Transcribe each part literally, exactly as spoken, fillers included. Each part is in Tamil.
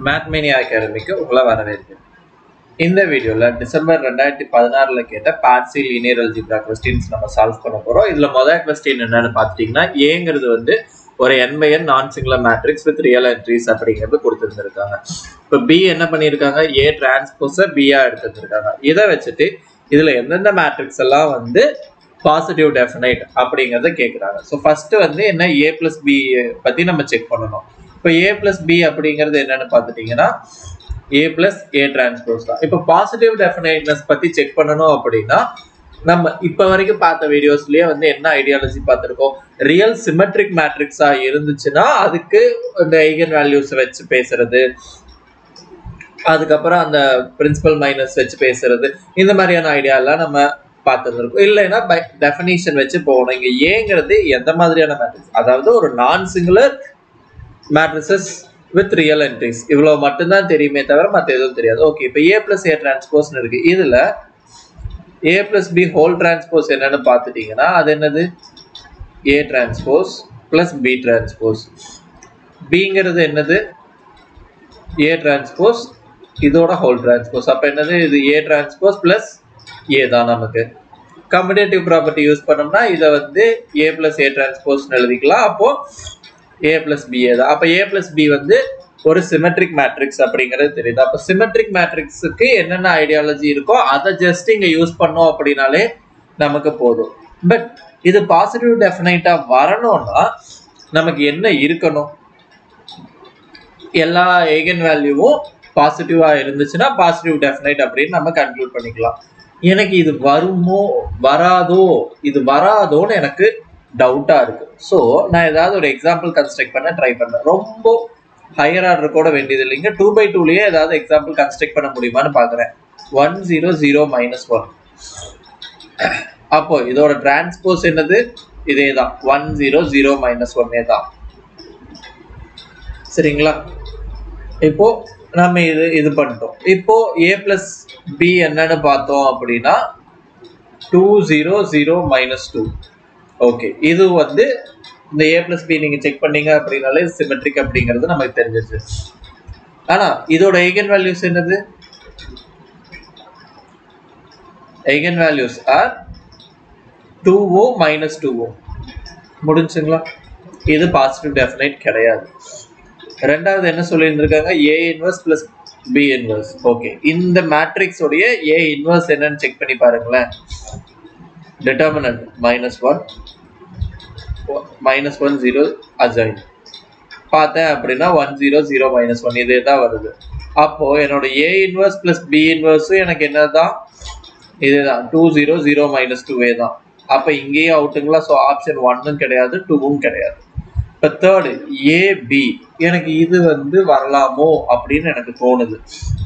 மேத்மேனியா அகாடமிக்கு உங்களை வரவேற்கிறேன். இந்த வீடியோவில் டிசம்பர் ரெண்டாயிரத்தி பதினாறுல கேட்ட பார்சியல் லீனியர் அல்ஜிப்ரா கொஸ்டின்ஸ் நம்ம சால்வ் பண்ண போகிறோம். இதில் முதல் கொஸ்டின் என்னன்னு பார்த்துட்டிங்கன்னா, ஏங்கிறது வந்து ஒரு என் by n non singular matrix with real entries அப்படிங்கிறது கொடுத்துருந்துருக்காங்க. இப்போ பி என்ன பண்ணியிருக்காங்க, ஏ டிரான்ஸ்போஸை பியா எடுத்துருக்காங்க. இதை வச்சுட்டு இதில் எந்தெந்த மேட்ரிக்ஸ் எல்லாம் வந்து பாசிட்டிவ் டெஃபினைட் அப்படிங்கிறத கேட்குறாங்க. ஸோ ஃபர்ஸ்ட் வந்து என்ன, ஏ பிளஸ் பி பற்றி நம்ம செக் பண்ணணும். இப்போ ஏ பிளஸ் பி அப்படிங்கிறது என்னன்னு பார்த்துட்டிங்கன்னா ஏ பிளஸ் ஏ டிரான்ஸ்போஸ் தான். இப்போ பாசிட்டிவ் டெஃபினைட்னஸ் பற்றி செக் பண்ணணும் அப்படின்னா நம்ம இப்போ வரைக்கும் பார்த்த வீடியோஸ்லேயே வந்து என்ன ஐடியாலஜி பார்த்துருக்கோம், ரியல் சிமெட்ரிக் மேட்ரிக்ஸாக இருந்துச்சுன்னா அதுக்கு இந்த ஐகன் வேல்யூஸ் வச்சு பேசுறது, அதுக்கப்புறம் அந்த பிரின்சிபல் மைனஸ் வச்சு பேசுறது, இந்த மாதிரியான ஐடியாலாம் நம்ம பார்த்துருக்கோம். இல்லைன்னா பை டெஃபினிஷன் வச்சு போகணும். இங்கே ஏங்கிறது எந்த மாதிரியான மேட்ரிக்ஸ், அதாவது ஒரு non singular matrices with real entries, இவ்வளோ மட்டும்தான் தெரியுமே தவிர மற்ற எதுவும் தெரியாது. ஓகே, இப்போ ஏ பிளஸ் ஏ டிரான்ஸ்போஸ்னு இருக்கு. இதில் A plus B whole transpose என்னன்னு பார்த்துட்டிங்கன்னா அது என்னது, A transpose plus B transpose. பிங்கிறது என்னது, ஏ டிரான்ஸ்போஸ் இதோட ஹோல் டிரான்ஸ்போஸ். அப்போ என்னது, இது ஏ டிரான்ஸ்போஸ் பிளஸ் ஏ தான். நமக்கு கம்யூட்டேட்டிவ் ப்ராப்பர்ட்டி யூஸ் பண்ணோம்னா இதை வந்து ஏ பிளஸ் ஏ டிரான்ஸ்போஸ்னு எழுதிக்கலாம். அப்போ ஏ பிளஸ் பி ஏ தான். அப்போ ஏ பிளஸ் பி வந்து ஒரு சிமெட்ரிக் மேட்ரிக்ஸ் அப்படிங்கிறது தெரியுது. அப்போ சிமெட்ரிக் மேட்ரிக்ஸுக்கு என்னென்ன ஐடியாலஜி இருக்கோ அதை ஜஸ்ட் இங்கே யூஸ் பண்ணோம் அப்படின்னாலே நமக்கு போதும். பட் இது பாசிட்டிவ் டெஃபினைட்டா வரணும்னா நமக்கு என்ன இருக்கணும், எல்லா ஐகன் வேல்யூவும் பாசிட்டிவா இருந்துச்சுன்னா பாசிட்டிவ் டெஃபினைட் அப்படின்னு நம்ம கன்க்ளூட் பண்ணிக்கலாம். எனக்கு இது வருமோ வராதோ, இது வராதோன்னு எனக்கு டவுட்டா இருக்கு. ஸோ நான் ஏதாவது ஒரு எக்ஸாம்பிள் கன்ஸ்ட்ரக்ட் பண்ண ட்ரை பண்ணேன். ரொம்ப ஹையர் ஆர்டர் கூட வேண்டியது இல்லைங்க, டூ பை டூலயே ஏதாவது எக்ஸாம்பிள் கன்ஸ்ட்ரக்ட் பண்ண முடியுமான்னு பார்க்குறேன். One zero zero minus one. அப்போ இதோட டிரான்ஸ்போஸ் என்னது, இதே தான், ஒன் ஜீரோ ஜீரோ மைனஸ் ஒன்னே தான். சரிங்களா, இப்போ நம்ம இது இது பண்ணிட்டோம். இப்போ ஏ பிளஸ் பி என்னன்னு பார்த்தோம் அப்படின்னா two zero zero minus two. Okay, இது வந்து இந்த ஏ பிளஸ் பி நீங்க செக் பண்ணீங்க அப்படின்னாலே சிமெட்ரிக் அப்படிங்கிறது நமக்கு தெரிஞ்சிச்சு. ஆனா இதோட ஐகன் வேல்யூஸ் என்னது, eigen values are two oh minus two oh. முடிஞ்சுங்களா, இது பாசிட்டிவ் டெஃபினைட் கிடையாது. ரெண்டாவது என்ன சொல்லியிருந்திருக்காங்க, A inverse plus B inverse. Okay, இந்த மேட்ரிக்ஸ் உடைய ஏ இன்வர்ஸ் என்னன்னு செக் பண்ணி பாருங்களேன். Determinant minus one minus one zero adjoint பார்த்தேன் அப்படின்னா one zero zero minus one இதே தான் வருது. அப்போ என்னோட ஏ இன்வர்ஸ் பிளஸ் பி இன்வர்ஸும் எனக்கு என்னதான், இதுதான், டூ ஜீரோ ஜீரோ மைனஸ் டூவே தான். அப்போ இங்கேயும் அவுட்டுங்களா. ஸோ ஆப்ஷன் ஒன்னும் கிடையாது, டூவும் கிடையாது. இப்போ தேர்டு ஏபி, எனக்கு இது வந்து வரலாமோ அப்படின்னு எனக்கு தோணுது.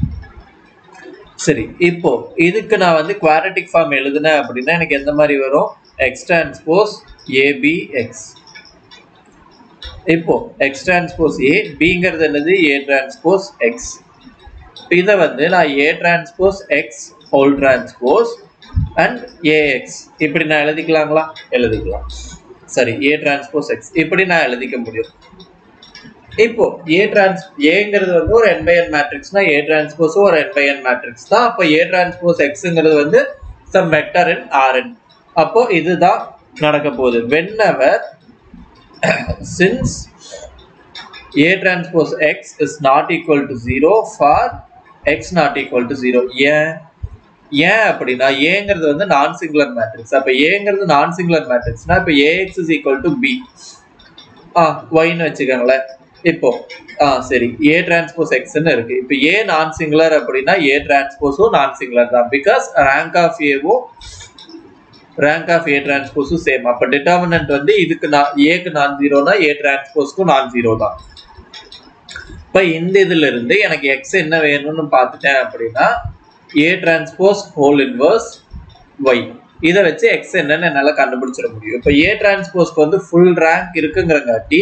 சரி, இப்போ இதுக்கு நான் வந்து குவாட்ரட்டிக் ஃபார்ம் எழுதுனேன் அப்படின்னா எனக்கு எந்த மாதிரி வரும், எக்ஸ் டிரான்ஸ்போஸ் ஏபி எக்ஸ். இப்போ எக்ஸ் டிரான்ஸ்போஸ் ஏ, பிங்கிறது என்னது, ஏ டிரான்ஸ்போஸ் எக்ஸ். இதை வந்து நான் A transpose X whole transpose and A X இப்படி நான் எழுதிக்கலாங்களா, எழுதிக்கலாம். சரி, ஏ டிரான்ஸ்போஸ் எக்ஸ் இப்படி நான் எழுதிக்க முடியும். இப்போ ஏ டிரான்ஸ் ஏங்கிறது வந்து ஒரு என் பை என் மேட்ரிக்ஸ்னா ஏ டிரான்ஸ்போஸும் ஒரு என் பை என் மேட்ரிக்ஸ் தான். அப்போ ஏ டிரான்ஸ்போஸ் எக்ஸுங்கிறது வந்து சம் வெக்டர் இன் ஆர்என். அப்போ இதுதான் நடக்க போகுது. whenever since a transpose x is not equal to zero for x not equal to zero. ஏன் ஏன் அப்படின்னா ஏங்கிறது வந்து நான் சிங்குலர் மேட்ரிக்ஸ். அப்போ ஏங்கிறது நான் சிங்குலர் மேட்ரிக்ஸ்னா இப்போ ax is equal to b, ஆ ஒய்ன்னு வச்சுக்கோங்களேன். இப்போ ஆ சரி, ஏ டிரான்ஸ்போஸ் எக்ஸ்ன்னு இருக்கு. இப்போ ஏ நான் சிங்குலர் அப்படின்னா ஏ டிரான்ஸ்போஸும் நான் சிங்குலர் தான். பிகாஸ் ரேங்க் ஆஃப் ஏவும் ரேங்க் ஆஃப் ஏ டிரான்ஸ்போஸும் சேம். அப்போ டிட்டர்மினன்ட் வந்து இதுக்கு நான் ஏக்கு நான் ஜீரோனா ஏ டிரான்ஸ்போஸ்க்கும் நான் ஜீரோ தான். இப்போ இந்த இதுல இருந்து எனக்கு எக்ஸ் என்ன வேணும்னு பார்த்துட்டேன் அப்படின்னா A transpose whole inverse Y, இதை வச்சு எக்ஸ் என்னன்னு என்னால் கண்டுபிடிச்சிட முடியும். இப்போ ஏ டிரான்ஸ்போஸ்க்கு வந்து ஃபுல் ரேங்க் இருக்குங்கிறங்காட்டி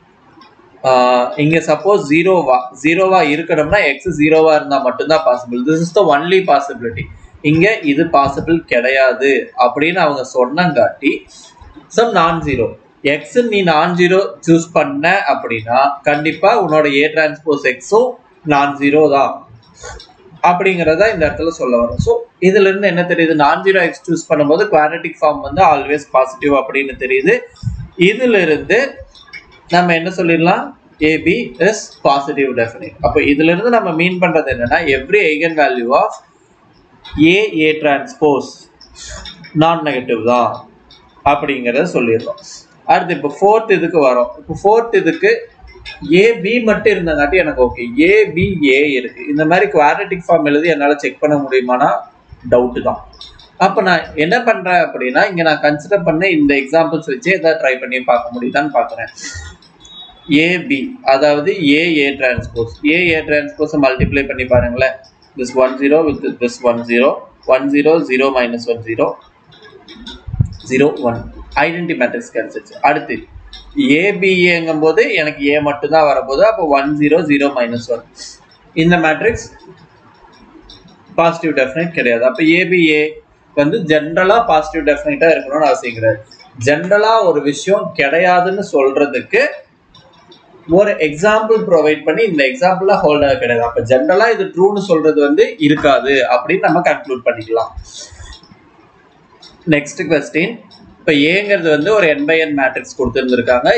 இங்க சப்போஸ் ஜீரோவா ஜீரோவா இருக்கணும்னா எக்ஸ் ஜீரோவா இருந்தா மட்டும்தான் possible. This is the only possibility. இங்க இது பாசிபிள் கிடையாது அப்படின்னு அவங்க சொன்னங்காட்டி சம் நான் ஜீரோ. எக்ஸ் நீ நான் ஜீரோ சூஸ் பண்ண அப்படின்னா கண்டிப்பா உன்னோட ஏ டிரான்ஸ்போஸ் எக்ஸும் நான் ஜீரோ தான் அப்படிங்கறத இந்த இடத்துல சொல்ல வரும். ஸோ இதுல இருந்து என்ன தெரியுது, நான் ஜீரோ எக்ஸ் சூஸ் பண்ணும்போது குவாட்ரட்டிக் ஃபார்ம் வந்து ஆல்வேஸ் பாசிட்டிவ் அப்படின்னு தெரியுது. இதுல இருந்து நம்ம என்ன சொல்லிடலாம், ஏபி இஸ் பாசிட்டிவ் டெஃபினைட். அப்போ இதுல இருந்து நம்ம மீன் பண்றது என்னன்னா, every eigen value of A A transpose non negative தான் அப்படிங்கிறத சொல்லிடுறோம். அடுத்து இப்போ ஃபோர்த் இதுக்கு வரும். இப்போ ஃபோர்த் இதுக்கு ஏபி மட்டும் இருந்தங்காட்டி எனக்கு ஓகே, ஏபி ஏ இருக்கு. இந்த மாதிரி குவாட்ரட்டிக் ஃபார்ம் எழுதி என்னால் செக் பண்ண முடியுமானா டவுட்டு தான். அப்போ நான் என்ன பண்றேன் அப்படின்னா, இங்க நான் கன்சிடர் பண்ண இந்த எக்ஸாம்பிள்ஸ் வச்சு எதாவது ட்ரை பண்ணி பார்க்க முடியுதான்னு பார்க்குறேன். ஏபி அதாவது A A transpose, A A transpose multiply பண்ணி பாருங்களேன். this one zero with this one zero, one zero zero minus one zero, zero one identity matrix கிடைச்சிருச்சு. அடுத்து ஏபிஏங்கும் போது எனக்கு ஏ மட்டும் தான் வரப்போகுது. அப்போ one zero zero minus one இந்த மேட்ரிக்ஸ் பாசிட்டிவ் டெஃபினைட் கிடையாது. அப்போ ஏபிஏ வந்து ஜென்ரலா பாசிட்டிவ் டெஃபினைட்டா இருக்கணும்னு அவசியம் கிடையாது. ஜென்ரலா ஒரு விஷயம் கிடையாதுன்னு சொல்றதுக்கு ஒரு எக்ஸாம்பிள் ப்ரொவைட் பண்ணி இந்த எக்ஸாம்பிளா ஹோல்டா கிடையாது. அப்ப ஜென்ரலா இது ட்ரூன்னு சொல்றது வந்து இருக்காது அப்படின்னு நம்ம கன்க்ளூட் பண்ணிக்கலாம். நெக்ஸ்ட் क्वेश्चन, இப்ப ஏங்கிறது வந்து ஒரு n by n மேட்ரிக்ஸ் கொடுத்திருந்திருக்காங்க.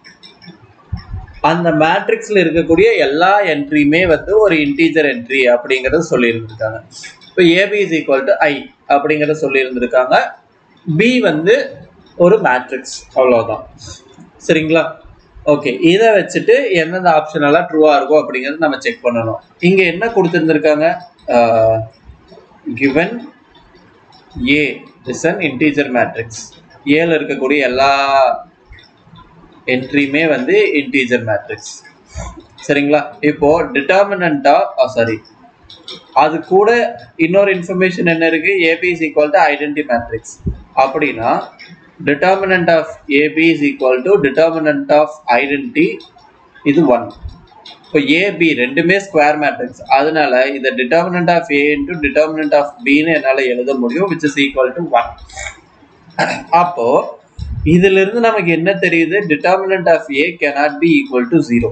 அந்த மேட்ரிக்ஸ்ல இருக்கக்கூடிய எல்லா என்ட்ரியுமே வந்து ஒரு இன்டீஜர் என்ட்ரி அப்படிங்கறத சொல்லி இருந்திருக்காங்க. இப்ப A B is equal to I அப்படிங்கறத சொல்லி இருந்திருக்காங்க. பி வந்து ஒரு மேட்ரிக்ஸ், அவ்வளவுதான். சரிங்களா? ஓகே, இதை வச்சுட்டு எந்தெந்த ஆப்ஷன் எல்லாம் ட்ரூவா இருக்கும் அப்படிங்கறது நம்ம செக் பண்ணணும். இங்க என்ன கொடுத்திருந்திருக்காங்க, given A is an integer matrix, ஏல இருக்கக்கூடிய எல்லா என்ட்ரியுமே வந்து இன்டீஜர் மேட்ரிக்ஸ். சரிங்களா? இப்போ டிட்டர்மினன்ட் ஆஃப் சாரி அது கூட இன்னொரு இன்ஃபர்மேஷன் என்ன இருக்கு, A B is equal to identity matrix. அப்படின்னா determinant of A B is equal to determinant of identity இது one. இப்போ A B ரெண்டுமே ஸ்கொயர் மேட்ரிக்ஸ், அதனால இந்த determinant of A into determinant of B ன்னு என்னால எழுத முடியும், which is equal to one. அப்போ இதுல இருந்து நமக்கு என்ன தெரியுது, determinant of A cannot be equal to zero.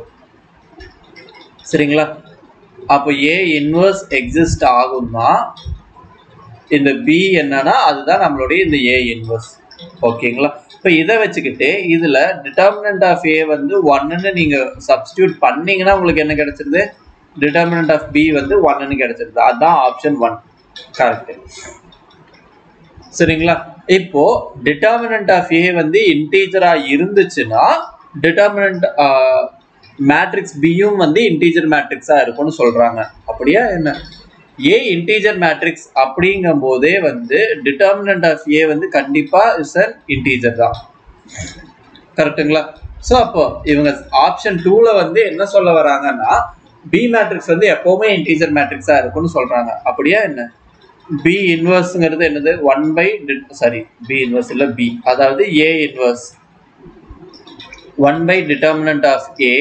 சரிங்களா? அப்போ A inverse exist ஆகும்னா இந்த B என்னன்னா அதுதான் நம்மளுடைய இந்த A inverse. ஓகேங்களா? இப்போ இதை வச்சுக்கிட்டு இதுல டிட்டர்மினன்ட் ஆஃப் ஏ வந்து ஒன்னு நீங்க சப்ஸ்டியூட் பண்ணீங்கன்னா உங்களுக்கு என்ன கிடைச்சிருது, டிட்டர்மினன்ட் ஆஃப் பி வந்து ஒன்னு கிடைச்சிருது. அதுதான் ஆப்ஷன் ஒன் கரெக்ட். சரிங்களா? இப்போ டிட்டர்மினன்ட் ஆஃப் ஏ வந்து இன்டீஜரா இருந்துச்சுன்னா டிட்டர்மினன்ட் மேட்ரிக்ஸ் பியும் வந்து இன்டீஜர் மேட்ரிக்ஸா இருக்கும்னு சொல்றாங்க. அப்படியா என்ன? ஏ இன்டீஜர் மேட்ரிக்ஸ் அப்படிங்கும் போதே வந்து டிட்டர்மினன்ட் ஆஃப் ஏ வந்து கண்டிப்பா இஸ் an இன்டீஜர் தான். கரெக்ட்டுங்களா? ஸோ அப்போ இவங்க ஆப்ஷன் டூல வந்து என்ன சொல்ல வராங்கன்னா, பி மேட்ரிக்ஸ் வந்து எப்பவுமே இன்டீஜர் மேட்ரிக்ஸா இருக்கும்னு சொல்றாங்க. அப்படியா என்ன? பி இன்வர்ஸ்ங்கிறது என்னது, one by sorry B inverse இல்ல பி, அதாவது A inverse one by determinant of A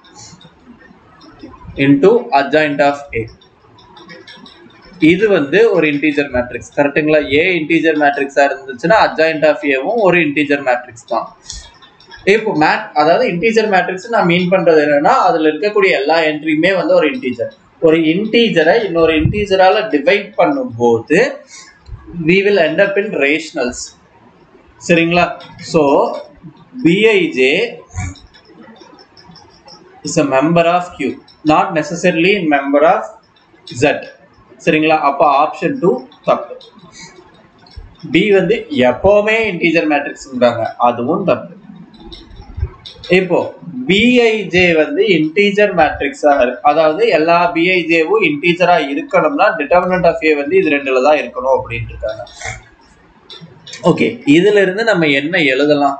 into adjoint of A. இது வந்து ஒரு இன்டீஜர் மேட்ரிக்ஸ். கரெக்ட்டுங்களா? ஏ இன்டீஜர் மேட்ரிக்ஸா இருந்துச்சுன்னா அட்ஜாயிண்ட் ஆஃப் ஏவும் ஒரு இன்டீஜர் மேட்ரிக்ஸ் தான். இப்போ மேட் அதாவது இன்டீஜர் மேட்ரிக்ஸ் நான் மீன் பண்றது என்னன்னா, அதுல இருக்கக்கூடிய எல்லா என்ட்ரியுமே வந்து ஒரு இன்டீஜர். ஒரு இன்டீஜரை இன்னொரு இன்டீஜரால டிவைட் பண்ணும்போது we will end up in rationals. சரிங்களா? so Bij is a member of Q, not necessarily member of Z. சரிங்களா? அப்ப ஆப்ஷன் டூ தப்பு. பி வந்து எப்பவுமே இன்டீஜர் மேட்ரிக்ஸ்ன்றாங்க, அதுவும் தப்பு. இப்போ Bij வந்து இன்டீஜர் மேட்ரிக்ஸா இருக்கு, அதாவது எல்லா Bijவும் இன்டீஜரா இருக்கணும்னா டிட்டர்மினன்ட் ஆஃப் ஏ வந்து இது ரெண்டுல தான் இருக்கணும் அப்படின்னு இருக்காங்க. ஓகே, இதுல இருந்து நம்ம என்ன எழுதலாம்,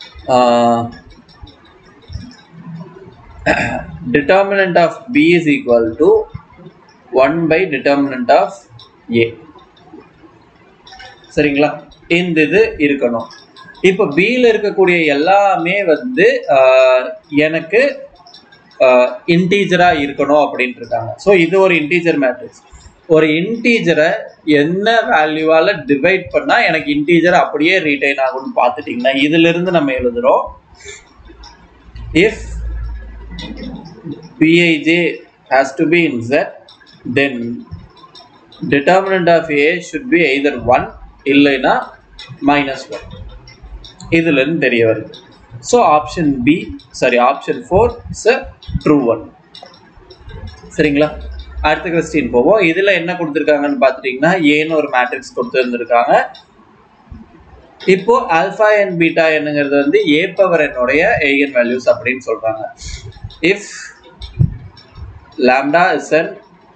determinant of B is equal to one by determinant of A. சரிங்களா? இந்த இது இருக்கணும். இப்போ B ல இருக்கக்கூடிய எல்லாமே வந்து எனக்கு இன்டீஜரா இருக்கணும் அப்படின்னு இருக்காங்க. ஸோ இது ஒரு இன்டீஜர் மேட்ரிக்ஸ். ஒரு இன்டீஜரை என்ன வேல்யூவால டிவைட் பண்ணா எனக்கு இன்டீஜர் அப்படியே ரீடைன் ஆகும்னு பார்த்துட்டீங்கன்னா இதுல இருந்து நம்ம எழுதுறோம், if Bij has to be in Z, then determinant of A should be either one இல்லைனா minus one. இதுல இருந்து தெரிய வருது. So option B, sorry option four is a true one. சரிங்களா? அடுத்த क्वेश्चन போவோம். இதுல என்ன கொடுத்திருக்காங்கன்னு பாத்துட்டீங்கன்னா A ன்னு ஒரு மேட்ரிக்ஸ் கொடுத்திருக்காங்க. இப்போ ஆல்பா and பீட்டா என்னங்கிறது வந்து A பவர் n உடைய eigen values அப்படினு சொல்றாங்க. If lambda is an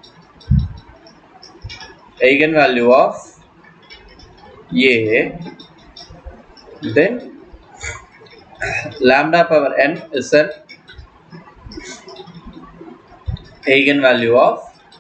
eigenvalue of A, then lambda power n is an eigenvalue of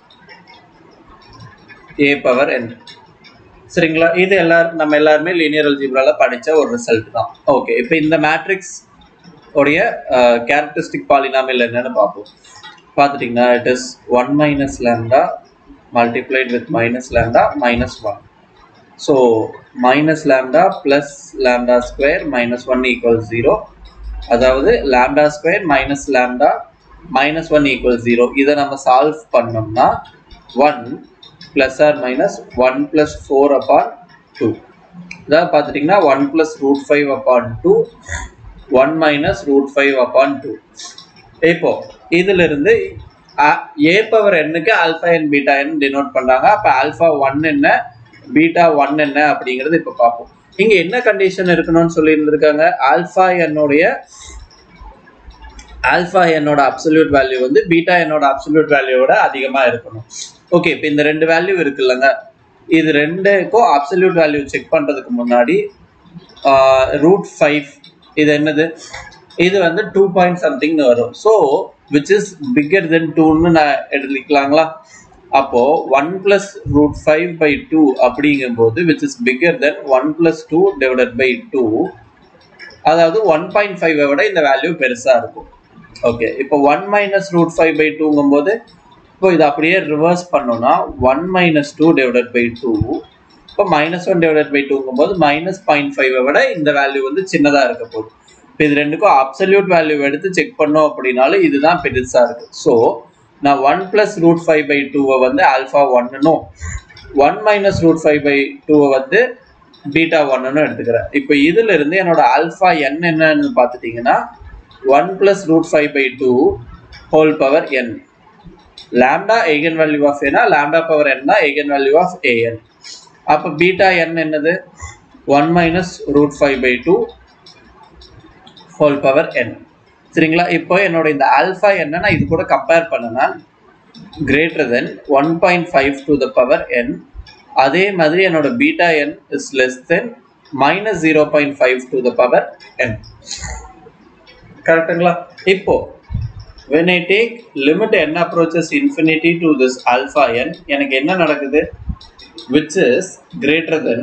A power n. சரிங்களா? இது எல்லாரும் நம்ம எல்லாரும் லீனியர் அல்ஜிப்ரால படிச்ச ஒரு ரிசல்ட் தான். ஓகே, இப்போ இந்த மேட்ரிக்ஸ் உடைய கேரக்டரிஸ்டிக் பாலினாமியல் என்னன்னு பார்ப்போம். பார்த்துட்டீங்கன்னா it is one minus lambda multiplied with minus lambda minus one. So minus lambda plus lambda square minus one equals zero. அதாவது lambda square minus lambda minus one equals zero. இதை நம்ம சால்வ் பண்ணோம்னா one plus or minus one plus four upon two. இதாவது பார்த்துட்டீங்கன்னா one plus root five upon two, one minus root five upon two. இப்போ இதுல இருந்து A power n க்கு alpha n beta n denote பண்றாங்க. அப்ப alpha one என்ன beta one என்ன அப்படிங்கிறது இப்ப பார்ப்போம். இங்க என்ன கண்டிஷன் இருக்கணும்னு சொல்லி இருந்திருக்காங்க? alpha n உடைய alpha n ஓட அப்சல்யூட் வேல்யூ வந்து beta n ஓட அப்சல்யூட் வேல்யூவோட அதிகமா இருக்கணும். ஓகே, இப்போ இந்த ரெண்டு வேல்யூ இருக்குல்லங்க, இது ரெண்டுக்கும் அப்சல்யூட் வேல்யூ செக் பண்றதுக்கு முன்னாடி ரூட் ஃபைவ் இது என்னது, இது வந்து டூ பாயிண்ட் சம்திங்னு வரும். So which is bigger then டூன்னு நான் எடுத்துக்கலாங்களா? அப்போ one plus root five by two அப்படிங்கும்போது which is bigger then one plus two divided by two, அதாவது ஒன் பாயிண்ட் ஃபைவ் விட இந்த வேல்யூ பெருசா இருக்கும். ஓகே, இப்போ one minus root five by டூங்கும் போது இப்போ இது அப்படியே ரிவர்ஸ் பண்ணோம்னா one minus two divided by two, இப்போ மைனஸ் ஒன் டிவைடட் பை டூங்கும் போது மைனஸ் பாயிண்ட் ஃபைவ் விட இந்த வேல்யூ வந்து சின்னதாக இருக்க போகுது. இப்போ இது ரெண்டுக்கும் அப்சல்யூட் வேல்யூ எடுத்து செக் பண்ணோம் அப்படின்னாலும் இதுதான் பெருசா இருக்கு. ஸோ நான் one plus root five by டூவை வந்து ஆல்ஃபா ஒன்னும் one minus root five by டூவை வந்து பீட்டா ஒன்னும் எடுத்துக்கிறேன். இப்போ இதுல இருந்து என்னோட ஆல்ஃபா என் என்னன்னு பார்த்துட்டீங்கன்னா one plus root five by two whole power n. Lambda eigen value of a, lambda power n na eigen value of an. அப்ப beta n என்னது one minus root five by two whole power n. சரிங்களா? இப்போ என்னோட இந்த alpha n நான் இது கூட கம்பேர் பண்ணனா greater than one point five to the power n, அதே மாதிரி என்னோட beta n is less than minus zero point five to the power n. கரெக்ட்டுங்களா? இப்போ when I take limit n approaches infinity to this alpha n, எனக்கு என்ன நடக்குது? Which is greater than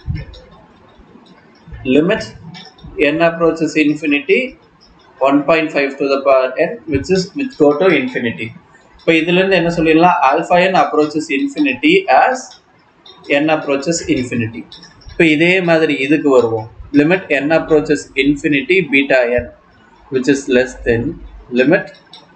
limit n approaches infinity one point five to the power n, which is which go to infinity. இப்போ இதுல இருந்து என்ன சொல்லிடலாம்? alpha n approaches infinity as n approaches infinity. இப்போ இதே மாதிரி இதுக்கு வருவோம். limit n approaches infinity beta n, which is less than limit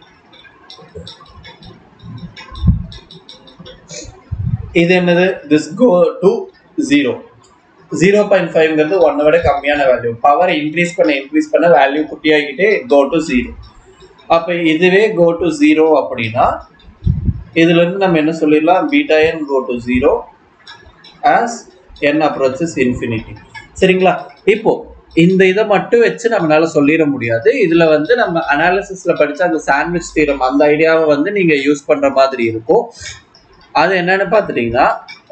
இது என்னது? this go to zero. zero point five ங்கிறது ஒன்னை விட கம்மியான வேல்யூ. பவர் இன்க்ரீஸ் பண்ண இன்க்ரீஸ் பண்ண வேல்யூ குட்டியாகிட்டே go to zero. அப்ப இதுவே go to zero அப்படின்னா இதுல இருந்து நம்ம என்ன சொல்லிடலாம்? beta n go to zero as n approaches infinity. சரிங்களா? இப்போ இந்த இதை மட்டும் வச்சு நம்மளால சொல்லிட முடியாது. இதுல வந்து நம்ம அனாலிசிஸ்ல படிச்ச அந்த சாண்ட்விச் தியரம் அந்த ஐடியாவை வந்து நீங்க யூஸ் பண்ற மாதிரி இருக்கும். அது என்னன்னு பார்த்துட்டீங்கன்னா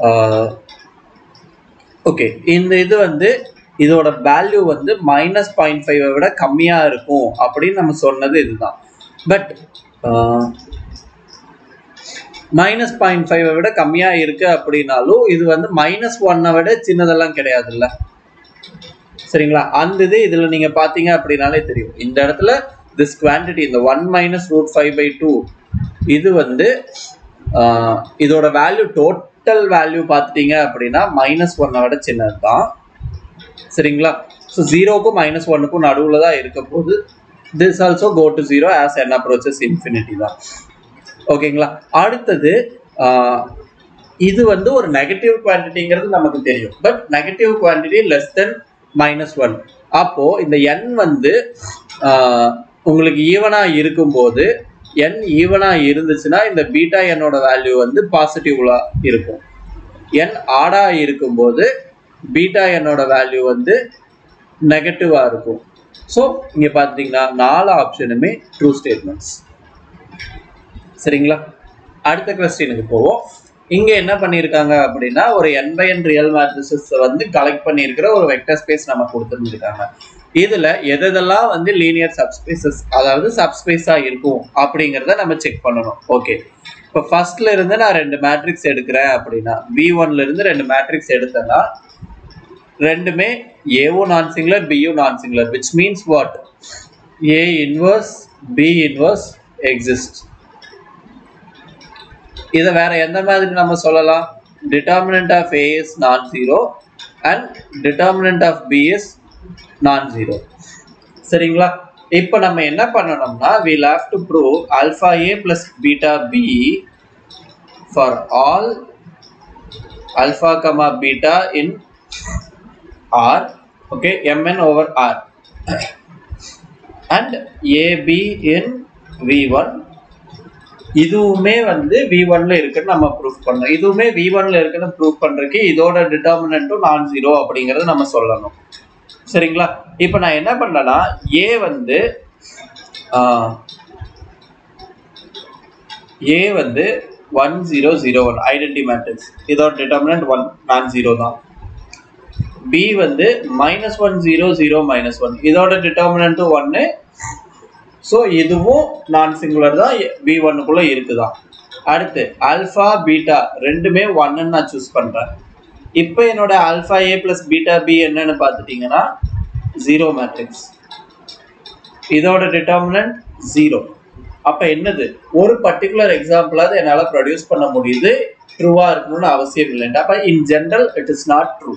ஓகே, இந்த இது வந்து இதோட வேல்யூ வந்து மைனஸ் பாயிண்ட் ஃபைவ் விட கம்மியா இருக்கும் அப்படின்னு நம்ம சொன்னது இதுதான். பட் மைனஸ் பாயிண்ட் ஃபைவ் விட கம்மியா இருக்கு அப்படின்னாலும் இது வந்து மைனஸ் ஒன்னை விட சின்னதெல்லாம் கிடையாதுல்ல. சரிங்களா? அந்த இது இதுல நீங்க பாத்தீங்க அப்படின்னாலே தெரியும். இந்த இடத்துல this quantity இந்த one minus root five by two இது வந்து இதோட வேல்யூ டோட்டல் வேல்யூ பார்த்துட்டீங்க அப்படின்னா மைனஸ் ஒன்னை விட சின்னது தான். சரிங்களா? ஸோ ஜீரோக்கும் மைனஸ் ஒன்னுக்கும் நடுவில் தான் இருக்க போது. This also go to zero as n approaches infinity தான். ஓகேங்களா? அடுத்தது இது வந்து ஒரு நெகட்டிவ் குவான்டிட்டிங்கிறது நமக்கு தெரியும். But negative quantity less than minus one. அப்போ இந்த n வந்து உங்களுக்கு ஈவனா இருக்கும்போது n ஈவனா இருந்துச்சுன்னா இந்த பீட்டா என்னோட வேல்யூ வந்து பாசிட்டிவ்லா இருக்கும். n ஆடா இருக்கும்போது பீட்டா என்னோட வேல்யூ வந்து நெகட்டிவா இருக்கும். ஸோ இங்க பாத்தீங்கன்னா நாலு ஆப்ஷனுமே ட்ரூ ஸ்டேட்மெண்ட்ஸ். சரிங்களா? அடுத்த கொஸ்டினுக்கு போவோம். இங்க என்ன பண்ணிருக்காங்க அப்படின்னா ஒரு n by n real matrices வந்து கலெக்ட் பண்ணியிருக்கிற ஒரு வெக்டர் ஸ்பேஸ் நம்ம கொடுத்துருந்துருக்காங்க. இதுல எதெல்லாம் வந்து லீனியர் சப்ஸ்பேசஸ் அதாவது சப்ஸ்பேஸா இருக்கும் அப்படிங்கிறத நம்ம செக் பண்ணணும். ஓகே, இப்போ ஃபர்ஸ்ட்ல இருந்து நான் ரெண்டு மேட்ரிக்ஸ் எடுக்கிறேன் அப்படின்னா பி ஒன்ல இருந்து ரெண்டு மேட்ரிக்ஸ் எடுத்தேன்னா ரெண்டுமே ஏவும் நான் சிங்குலர் பியும் non singular, which means what? A inverse B inverse exist. இதை வேற எந்த மாதிரி நம்ம சொல்லலாம்? determinant of A is non-zero and determinant of B is non-zero. சரிங்களா? இப்போ நம்ம என்ன பண்ணணும்னா we'll have to prove alpha A plus beta B for all alpha comma beta in R, okay, mn over R and A B in V one. இதுவுமே வந்து V one ல இருக்குன்னு நம்ம ப்ரூஃப் பண்ணணும். இதுவுமே V one ல இருக்குன்னு ப்ரூஃப் பண்றதுக்கு இதோட டிட்டர்மினன்ட்டும் நான் ஜீரோ அப்படிங்கறத நம்ம சொல்லணும். சரிங்களா? இப்போ நான் என்ன பண்றேன்னா A வந்து A வந்து one zero zero one identity matrix, இதோட டிட்டர்மினன்ட் one நான் ஜீரோ தான். B வந்து minus one zero zero minus one, இதோட டிட்டர்மினன்ட் ஒன்னு. ஸோ இதுவும் நான் சிங்குலர் தான், பி ஒன்னுக்குள்ள இருக்குதான். அடுத்து ஆல்ஃபா பீட்டா ரெண்டுமே ஒன்னு நான் சூஸ் பண்றேன். இப்போ என்னோட alpha A plus beta B என்னன்னு பார்த்துட்டீங்கன்னா ஜீரோ மேட்ரிக்ஸ், இதோட டிட்டர்மினன்ட் ஜீரோ. அப்ப என்னது ஒரு பர்டிகுலர் எக்ஸாம்பிளாவது என்னால் ப்ரொடியூஸ் பண்ண முடியுது, ட்ரூவா இருக்கணும்னு அவசியம் இல்லைன்ட்டு. அப்ப in general it is not true.